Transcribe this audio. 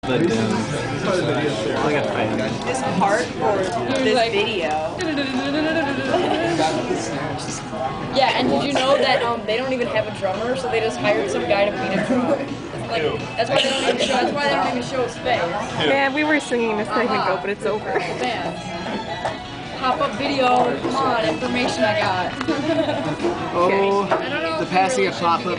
Like a fan. This part or this video? Yeah, and did you know that they don't even have a drummer, so they just hired some guy to beat a drummer? Like, that's why they don't even show. That's why they don't even show his face. Yeah, we were singing a second ago, but it's over. Pop-up video. Come on, information I got. Oh, the passing of pop-up.